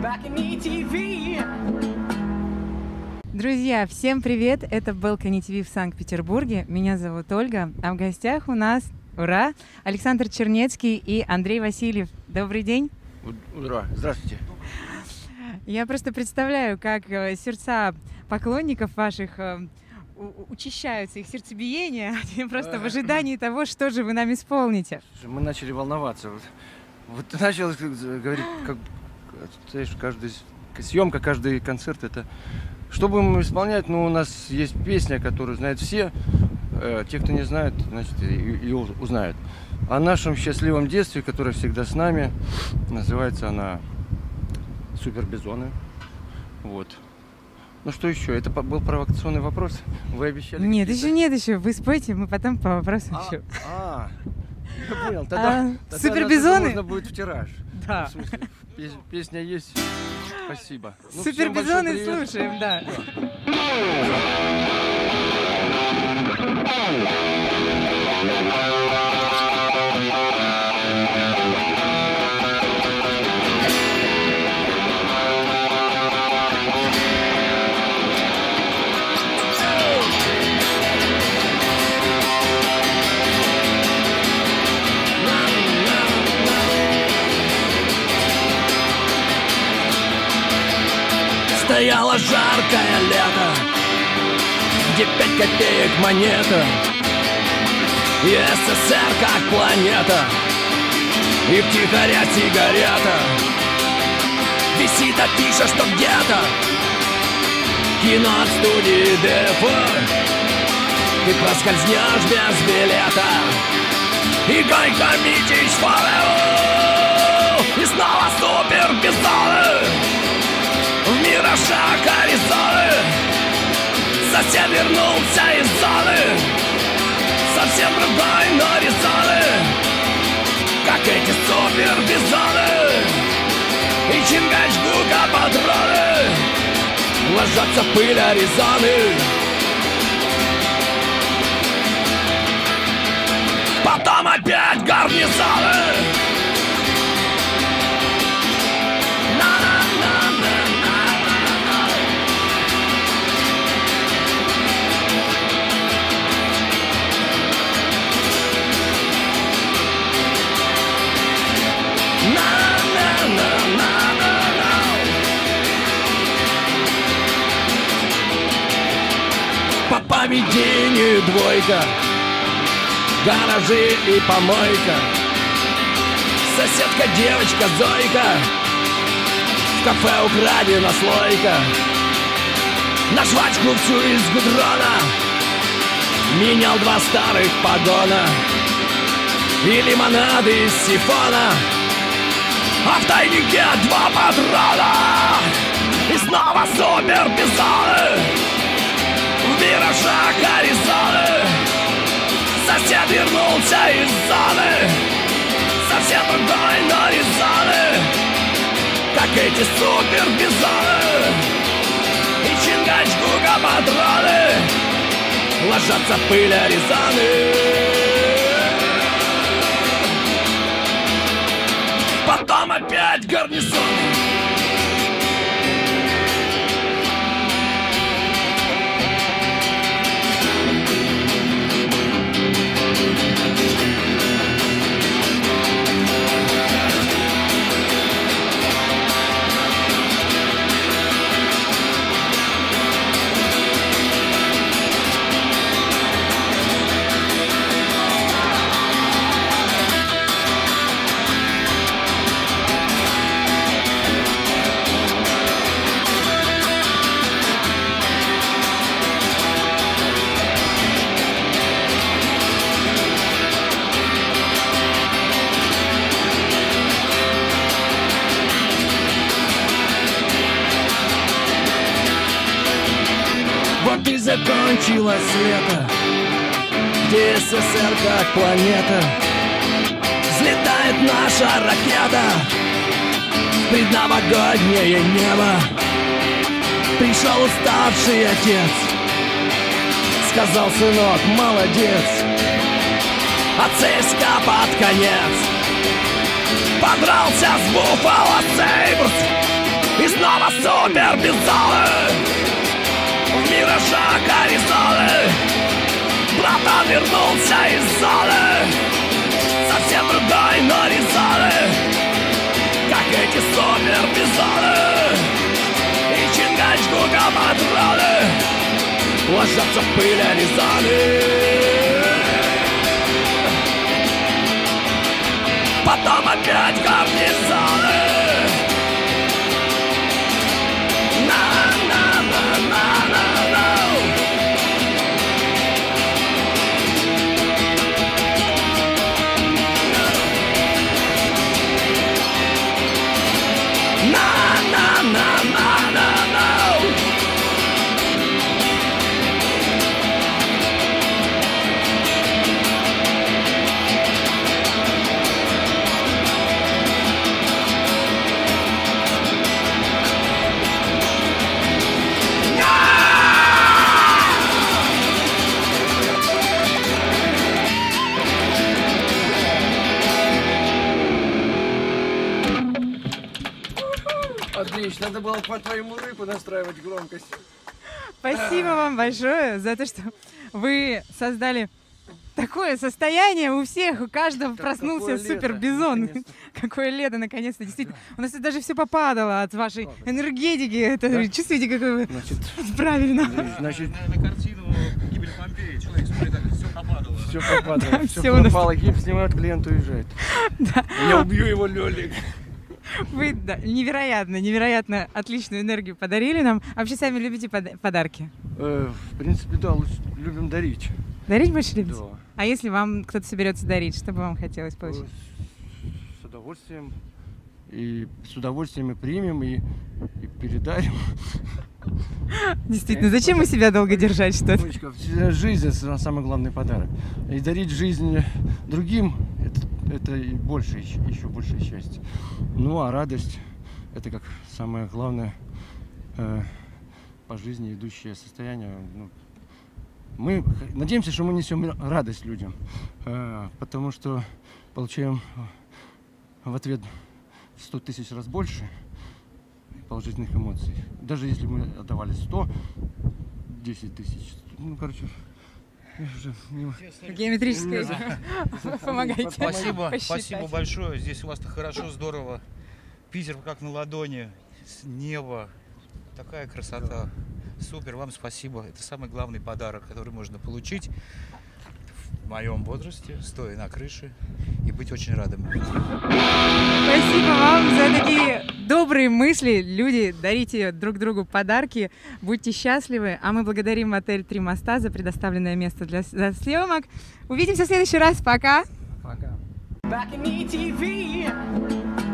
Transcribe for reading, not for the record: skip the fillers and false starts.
Balcony TV. Друзья, всем привет! Это Balcony TV в Санкт-Петербурге. Меня зовут Ольга, а в гостях у нас, ура, Александр Чернецкий и Андрей Васильев. Добрый день! Ура! Здравствуйте! Я просто представляю, как сердца поклонников ваших учащаются, их сердцебиение, они просто в ожидании того, что же вы нам исполните. Мы начали волноваться. Вот начал говорить, как, знаешь, каждая съемка, каждый концерт, это... Что будем исполнять? Ну, у нас есть песня, которую знают все. Те, кто не знает, значит, ее узнают. О нашем счастливом детстве, которое всегда с нами. Называется она «Супербизоны». Вот. Ну что еще? Это был провокационный вопрос? Вы обещали? Нет, еще. Вы спойте, мы потом по вопросу еще. Я понял. Тогда Супербизоны? можно будет в тираж. Да. В смысле, песня есть. Спасибо. Супербизоны слушаем, да. Стояло жаркое лето, где 5 копеек монета, и СССР как планета, и втихаря сигарета. Висит афиша, что где-то кино от студии ДФ. Ты проскользнешь без билета, и Гайка Митич forever. И снова супербизоны в миражах Аризоны. Сосед вернулся из зоны, совсем другой, но резоны, как эти супербизоны. И Чингачгука патроны ложатся в пыль Аризоны. Потом опять гарнизоны. По поведению двойка, гаражи и помойка. Соседка девочка Зойка, в кафе украдена слойка. На жвачку всю из гудрона менял 2 старых погона и лимонады из сифона, а в тайнике 2 патрона. И снова супербизоны в миражах Аризоны. Сосед вернулся из зоны, совсем другой, но резоны, как эти супербизоны. И Чингачгука патроны ложатся в пыль Аризоны. Потом опять гарнизоны. Вот и закончилось лето, где СССР как планета. Взлетает наша ракета в предновогоднее небо. Пришел уставший отец, сказал: сынок, молодец. А ЦСКА под конец подрался с Буффало Сейбрс, и снова супербизоны в миражах Аризоны. Братан вернулся из зоны, совсем другой, но не зоны, как эти супербизоны. И Чингачгука патроны ложатся в пыль Аризоны. Потом опять гарнизоны. Отлично, надо было по твоему рыпу настраивать громкость. Спасибо вам большое за то, что вы создали такое состояние у всех, у каждого проснулся супер-бизон. Какое лето, наконец-то, действительно. У нас даже все попадало от вашей энергетики. Это, да? Чувствуете, какое вы... Правильно. Значит, на картину «Гибель Помпеи» человек смотрит, так все попадало. Все попадало, да, все попало, гипс снимают, клиент уезжает. Да. Я убью его, Лёлик. Вы невероятно отличную энергию подарили нам. А вообще сами любите подарки? В принципе, да, любим дарить. Дарить больше любите? Да. А если вам кто-то соберется дарить, что бы вам хотелось получить? С удовольствием. И с удовольствием и примем, и передарим. Действительно, зачем у себя долго держать что-то? Жизнь – это самый главный подарок. И дарить жизнь другим – это и больше, еще большее счастье. Ну, а радость – это как самое главное по жизни идущее состояние. Ну, мы надеемся, что мы несем радость людям, потому что получаем в ответ в 100 тысяч раз больше положительных эмоций. Даже если мы отдавали 100, 10 тысяч, ну, короче, уже не... Геометрическое. Помогайте. Спасибо большое. Здесь у вас-то хорошо, здорово. Питер как на ладони, небо, такая красота. Супер, вам спасибо. Это самый главный подарок, который можно получить в моем возрасте, стоя на крыше, и быть очень радым. Спасибо вам за такие добрые мысли. Люди, дарите друг другу подарки, будьте счастливы. А мы благодарим отель «Три моста» за предоставленное место для съемок. Увидимся в следующий раз. Пока! Пока! Back in ETV.